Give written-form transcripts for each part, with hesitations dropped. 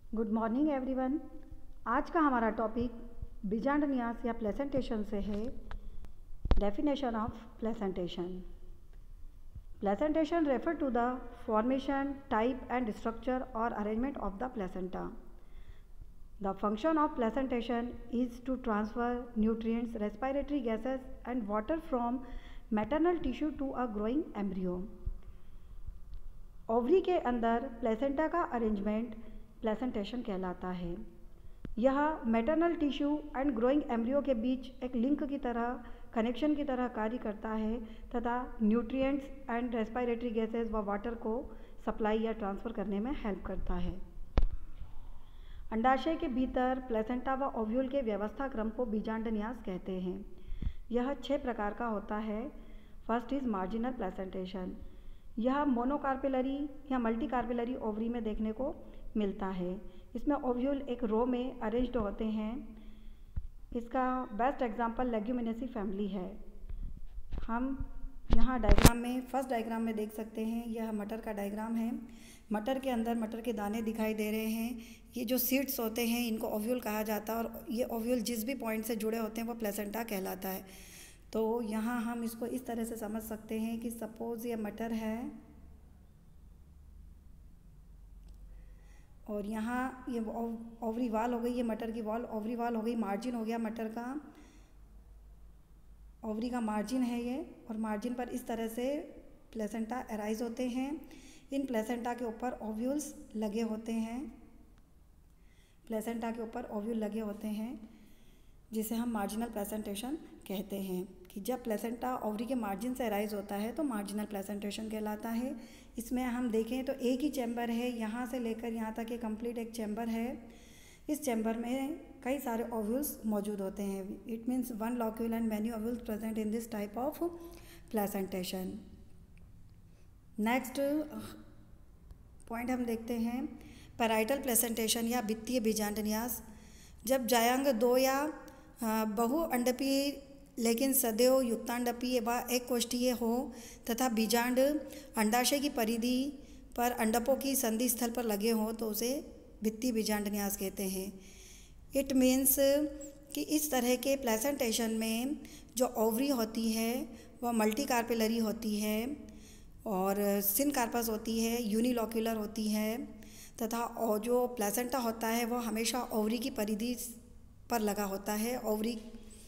Good morning everyone. आज का हमारा टॉपिक बीजांड न्यास या प्लेसेंटेशन से है। Definition of placentation. Placentation refer to the formation, type and structure और arrangement of the placenta. The function of placentation is to transfer nutrients, respiratory gases and water from maternal tissue to a growing embryo. Ovary के अंदर placenta का arrangement placentation कहलाता है। यह maternal tissue and growing embryo के बीच एक link की तरह, कनेक्शन की तरह कार्य करता है तथा न्यूट्रिएंट्स एंड रेस्पिरेटरी गैसेस व वाटर को सप्लाई या ट्रांसफ़र करने में हेल्प करता है। अंडाशय के भीतर प्लेसेंटा व ओव्यूल के व्यवस्था क्रम को बीजांड न्यास कहते हैं। यह 6 प्रकार का होता है। First is marginal placentation. यह मोनोकार्पेलरी या मल्टीकार्पेलरी ओवरी में देखने को मिलता है। इसमें ओव्यूल एक रो में अरेंज्ड होते हैं। इसका बेस्ट एग्जांपल लेग्यूमिनेसी फैमिली है। हम यहाँ डायग्राम में, फर्स्ट डायग्राम में देख सकते हैं। यह मटर का डायग्राम है। मटर के अंदर मटर के दाने दिखाई दे रहे हैं। ये जो सीड्स होते हैं इनको ओव्यूल कहा जाता है और ये ओव्यूल जिस भी पॉइंट से जुड़े होते हैं वो प्लेसेंटा कहलाता है। तो यहाँ हम इसको इस तरह से समझ सकते हैं कि सपोज़ ये मटर है और यहाँ ये ओवरी वाल हो गई, ये मटर की वॉल ओवरी वाल हो गई, मार्जिन हो गया मटर का, ओवरी का मार्जिन है ये, और मार्जिन पर इस तरह से प्लेसेंटा अराइज होते हैं। इन प्लेसेंटा के ऊपर ओव्यूल्स लगे होते हैं। प्लेसेंटा के ऊपर ओव्यूल लगे होते हैं जिसे हम मार्जिनल प्लेसेंटेशन कहते हैं। कि जब प्लेसेंटा ओवरी के मार्जिन से अराइज होता है तो मार्जिनल प्लेसेंटेशन कहलाता है। इसमें हम देखें तो एक ही चैम्बर है, यहाँ से लेकर यहाँ तक ये कंप्लीट एक चैम्बर है। इस चैम्बर में कई सारे ओव्यूल्स मौजूद होते हैं। It means one locule and many ovules present in this type of placentation. Next point हम देखते हैं पैराइटल प्लेसेंटेशन या वित्तीय बीजांड न्यास। जब जायांग 2 या बहु अंडपी लेकिन सदैव युक्तांडपीय व एक कोष्ठीय हो तथा बीजांड अंडाशय की परिधि पर अंडपों की संधि स्थल पर लगे हों तो उसे वित्तीय बीजांड न्यास कहते हैं। इट मीन्स कि इस तरह के प्लेसेंटेशन में जो ओवरी होती है वह मल्टीकार्पेलरी होती है और सिनकार्पस होती है, यूनिलॉक्यूलर होती है तथा और जो प्लेसेंटा होता है वह हमेशा ओवरी की परिधि पर लगा होता है। ओवरी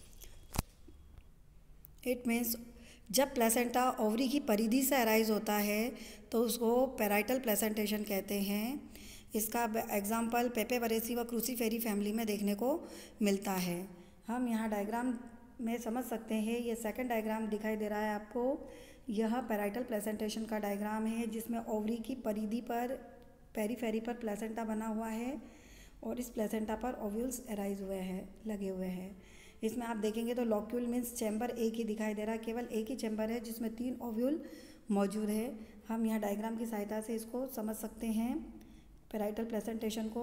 इट मीन्स जब प्लेसेंटा ओवरी की परिधि से अराइज होता है तो उसको पैराइटल प्लेसेंटेशन कहते हैं। इसका एग्जाम्पल पेपेवरेसी व क्रूसीफेरी फैमिली में देखने को मिलता है। हम यहाँ डायग्राम में समझ सकते हैं। ये सेकंड डायग्राम दिखाई दे रहा है आपको। यह पैराइटल प्लेसेंटेशन का डायग्राम है जिसमें ओवरी की परिधि पर, पेरीफेरी पर प्लेसेंटा बना हुआ है और इस प्लेसेंटा पर ओव्यूल्स अराइज हुए हैं, लगे हुए हैं। इसमें आप देखेंगे तो लॉक्यूल मीन्स चैम्बर एक ही दिखाई दे रहा है। केवल एक ही चैम्बर है जिसमें 3 ओव्यूल मौजूद है। हम यहाँ डायग्राम की सहायता से इसको समझ सकते हैं पैराइटल प्लेसेंटेशन को।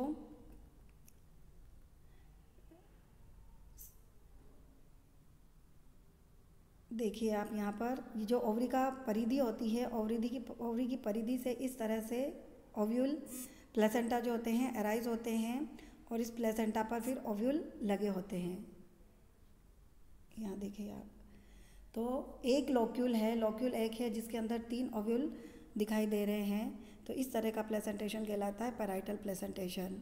देखिए आप यहाँ पर ये जो ओवरी का परिधि होती है, ओवरी की परिधि से इस तरह से ओव्यूल प्लेसेंटा जो होते हैं अराइज होते हैं और इस प्लेसेंटा पर फिर ओव्यूल लगे होते हैं। यहाँ देखिए आप, तो एक लॉक्यूल है, लॉक्यूल एक है जिसके अंदर 3 ओव्यूल दिखाई दे रहे हैं। तो इस तरह का प्लेसेंटेशन कहलाता है पैराइटल प्लेसेंटेशन।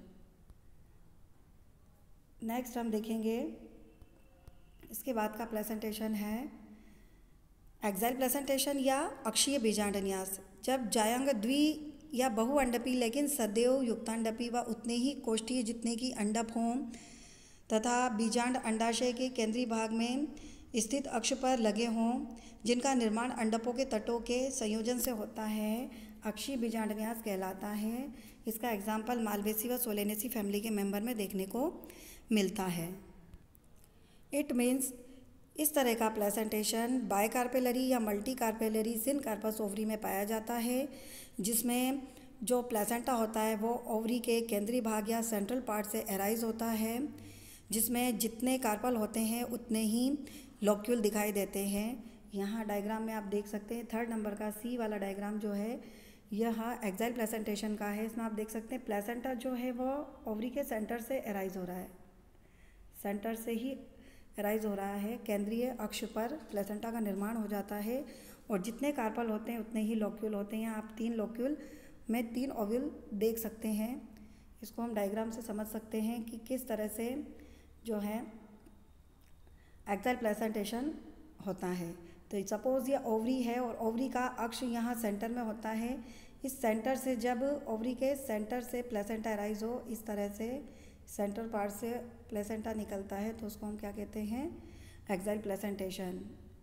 नेक्स्ट हम देखेंगे इसके बाद का प्लेसेंटेशन है एक्साइल प्लेसेंटेशन या अक्षीय बीजांड न्यास। जब जायांग द्वि या बहु अंडपी लेकिन सदैव युक्तांडपी व उतने ही कोष्ठीय जितने की अंडप हों तथा बीजांड अंडाशय के केंद्रीय भाग में स्थित अक्ष पर लगे हों जिनका निर्माण अंडपों के तटों के संयोजन से होता है, अक्षीय बीजांड न्यास कहलाता है। इसका एग्जाम्पल मालवेसी व सोलेनेसी फैमिली के मेंबर में देखने को मिलता है। इट मीन्स इस तरह का प्लेसेंटेशन बायकार्पेलरी या मल्टीकार्पेलरी सिनकार्पस ओवरी में पाया जाता है जिसमें जो प्लेसेंटा होता है वो ओवरी के केंद्रीय भाग या सेंट्रल पार्ट से अराइज होता है, जिसमें जितने कार्पल होते हैं उतने ही लॉक्यूल दिखाई देते हैं। यहाँ डायग्राम में आप देख सकते हैं 3rd नंबर का सी वाला डायग्राम जो है यह एक्साइल प्लेसेंटेशन का है। इसमें आप देख सकते हैं प्लेसेंटा जो है वो ओवरी के सेंटर से अराइज हो रहा है, सेंटर से ही अराइज हो रहा है। केंद्रीय अक्ष पर प्लेसेंटा का निर्माण हो जाता है और जितने कार्पल होते हैं उतने ही लोक्यूल होते हैं। आप 3 लोक्यूल में 3 ओव्यूल देख सकते हैं। इसको हम डायग्राम से समझ सकते हैं कि किस तरह से जो है एक्साइल प्लेसेंटेशन होता है। तो सपोज ये ओवरी है और ओवरी का अक्ष यहाँ सेंटर में होता है। इस सेंटर से जब ओवरी के सेंटर से प्लेसेंटा अराइज हो, इस तरह से सेंटर पार्ट से प्लेसेंटा निकलता है, तो उसको हम क्या कहते हैं, एक्साइल प्लेसेंटेशन।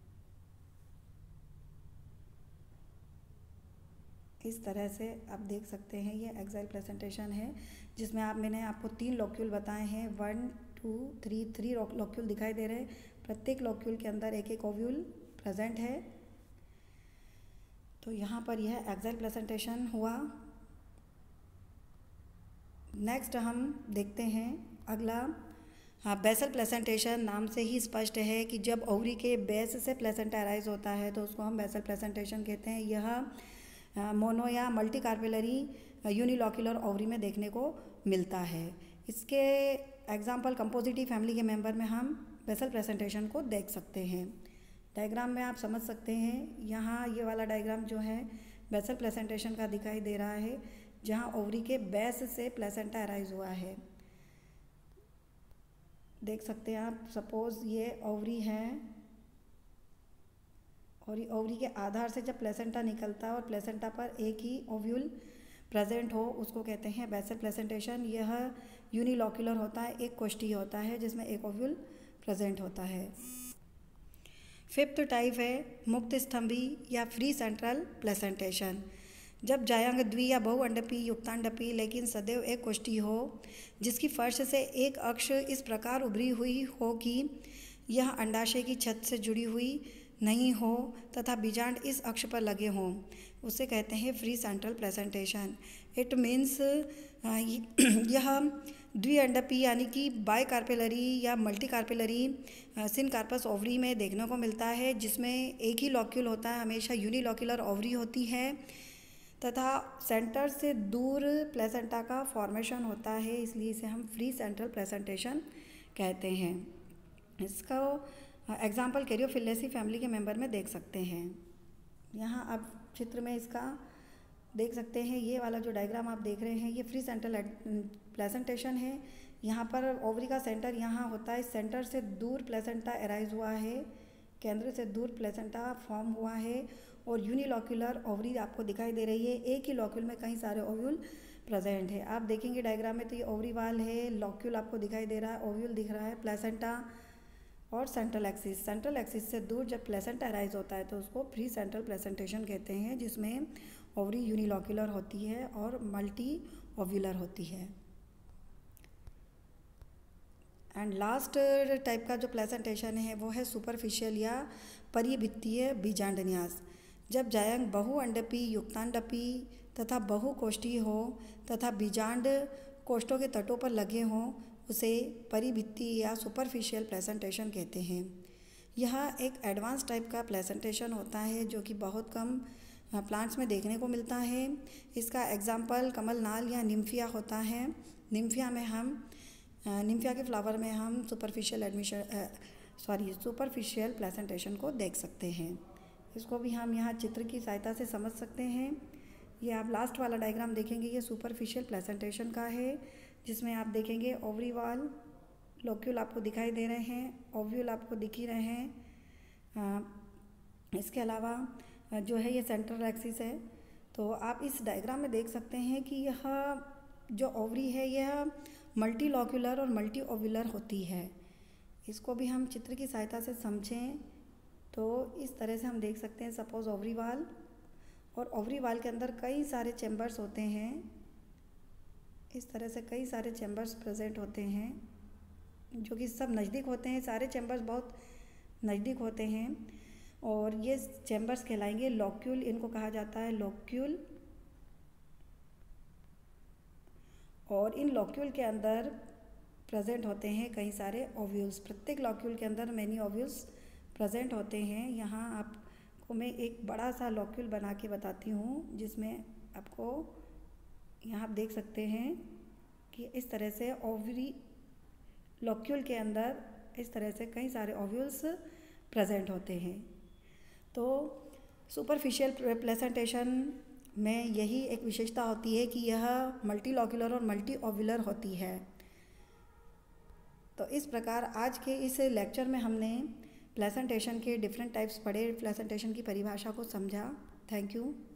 इस तरह से आप देख सकते हैं ये एक्साइल प्लेसेंटेशन है, जिसमें मैंने आपको 3 लोक्यूल बताए हैं। 1 2 3 लोक्यूल दिखाई दे रहे हैं। प्रत्येक लोक्यूल के अंदर एक एक ओव्यूल प्रेजेंट है। तो यहाँ पर यह एक्साइल प्लेसेंटेशन हुआ। नेक्स्ट हम देखते हैं अगला, बेसल प्लेसेंटेशन। नाम से ही स्पष्ट है कि जब ओवरी के बेस से प्लेसेंटा अराइज होता है तो उसको हम बेसल प्लेसेंटेशन कहते हैं। यह मोनो या मल्टी कार्पेलरी यूनिलॉक्यूलर ओवरी में देखने को मिलता है। इसके एग्जाम्पल कंपोजिटिव फैमिली के मेंबर में हम बेसल प्लेसेंटेशन को देख सकते हैं। डायग्राम में आप समझ सकते हैं, यहाँ ये वाला डायग्राम जो है बेसल प्लेसेंटेशन का दिखाई दे रहा है, जहाँ ओवरी के बेस से प्लेसेंटा अराइज हुआ है। देख सकते हैं आप, सपोज ये ओवरी है और ये ओवरी के आधार से जब प्लेसेंटा निकलता है और प्लेसेंटा पर एक ही ओव्यूल प्रेजेंट हो, उसको कहते हैं बेसल प्लेसेंटेशन। यह यूनिलॉक्यूलर होता है, एक कोष्ठीय होता है जिसमें एक ओव्यूल प्रेजेंट होता है। 5th टाइप है मुक्त स्तंभी या फ्री सेंट्रल प्लेसेंटेशन। जब जायांग द्वि या बहुअंडपी युक्तांडपी लेकिन सदैव एक कोष्ठी हो, जिसकी फर्श से एक अक्ष इस प्रकार उभरी हुई हो कि यह अंडाशय की छत से जुड़ी हुई नहीं हो तथा बीजांड इस अक्ष पर लगे हों, उसे कहते हैं free central placentation. It means यह द्विअंडपी यानी कि बाई कार्पेलरी या मल्टी कार्पेलरी सिनकार्पस ओवरी में देखने को मिलता है, जिसमें एक ही लॉक्यूल होता है, हमेशा यूनिलॉक्यूलर ओवरी होती है तथा सेंटर से दूर प्लेसेंटा का फॉर्मेशन होता है, इसलिए इसे हम फ्री सेंट्रल प्लेसेंटेशन कहते हैं। इसका एग्जाम्पल कैरियोफिलेसी फैमिली के मेंबर में देख सकते हैं। यहाँ आप चित्र में इसका देख सकते हैं, ये वाला जो डायग्राम आप देख रहे हैं ये फ्री सेंट्रल प्लेसेंटेशन है। यहाँ पर ओवरी का सेंटर यहाँ होता है, सेंटर से दूर प्लेसेंटा अराइज हुआ है, केंद्र से दूर प्लेसेंटा फॉर्म हुआ है और यूनिलॉक्यूलर ओवरी आपको दिखाई दे रही है। एक ही लॉक्यूल में कई सारे ओव्यूल प्रेजेंट है। आप देखेंगे डायग्राम में तो ये ओवरी वाल है, लॉक्यूल आपको दिखाई दे रहा है, ओव्यूल दिख रहा है, प्लेसेंटा और सेंट्रल एक्सिस। सेंट्रल एक्सिस से दूर जब प्लेसेंटा अराइज होता है तो उसको फ्री सेंट्रल प्लेसेंटेशन कहते हैं, जिसमें ओवरी यूनिलॉक्यूलर होती है और मल्टी ओव्यूलर होती है। एंड लास्ट टाइप का जो प्लेसेंटेशन है वो है सुपरफिशियल या परिभित्तीय बीजांडन्यास। जब जायंग बहुअंडपी युक्तांडपी तथा बहुकोष्ठीय हो तथा बीजांड कोष्ठों के तटों पर लगे हों, उसे परिभित्तीय या सुपरफिशियल प्लेसेंटेशन कहते हैं। यह एक एडवांस टाइप का प्लेसेंटेशन होता है जो कि बहुत कम प्लांट्स में देखने को मिलता है। इसका एग्जाम्पल कमलनाल या निम्फिया होता है। निम्फिया के फ्लावर में हम सुपरफिशियल प्लेसेंटेशन को देख सकते हैं। इसको भी हम यहाँ चित्र की सहायता से समझ सकते हैं। ये आप लास्ट वाला डायग्राम देखेंगे, ये सुपरफिशियल प्लेसेंटेशन का है, जिसमें आप देखेंगे ओवरी वाल लोक्यूल आपको दिखाई दे रहे हैं, ओव्यूल आपको दिख ही रहे हैं। इसके अलावा जो है ये सेंट्रल एक्सिस है। तो आप इस डायग्राम में देख सकते हैं कि यह जो ओवरी है यह मल्टी लॉक्यूलर और मल्टी ओव्यूलर होती है। इसको भी हम चित्र की सहायता से समझें तो इस तरह से हम देख सकते हैं। सपोज ओवरी वाल, और ओवरी वाल के अंदर कई सारे चैम्बर्स होते हैं। इस तरह से कई सारे चैम्बर्स प्रेजेंट होते हैं जो कि सब नज़दीक होते हैं। सारे चैम्बर्स बहुत नज़दीक होते हैं और ये चैम्बर्स कहलाएंगे लॉक्यूल। इनको कहा जाता है लॉक्यूल। और इन लॉक्यूल के अंदर प्रेजेंट होते हैं कई सारे ओव्यूल्स। प्रत्येक लॉक्यूल के अंदर मैनी ओव्यूल्स प्रेजेंट होते हैं। यहाँ आपको मैं एक बड़ा सा लॉक्यूल बना के बताती हूँ, जिसमें आपको यहाँ आप देख सकते हैं कि इस तरह से ओवरी लॉक्यूल के अंदर इस तरह से कई सारे ओव्यूल्स प्रेजेंट होते हैं। तो सुपरफिशियल प्लेसेंटेशन में यही एक विशेषता होती है कि यह मल्टीलॉक्यूलर और मल्टी ओव्यूलर होती है। तो इस प्रकार आज के इस लेक्चर में हमने प्लेसेंटेशन के डिफरेंट टाइप्स पढ़े, प्लेसेंटेशन की परिभाषा को समझा। Thank you.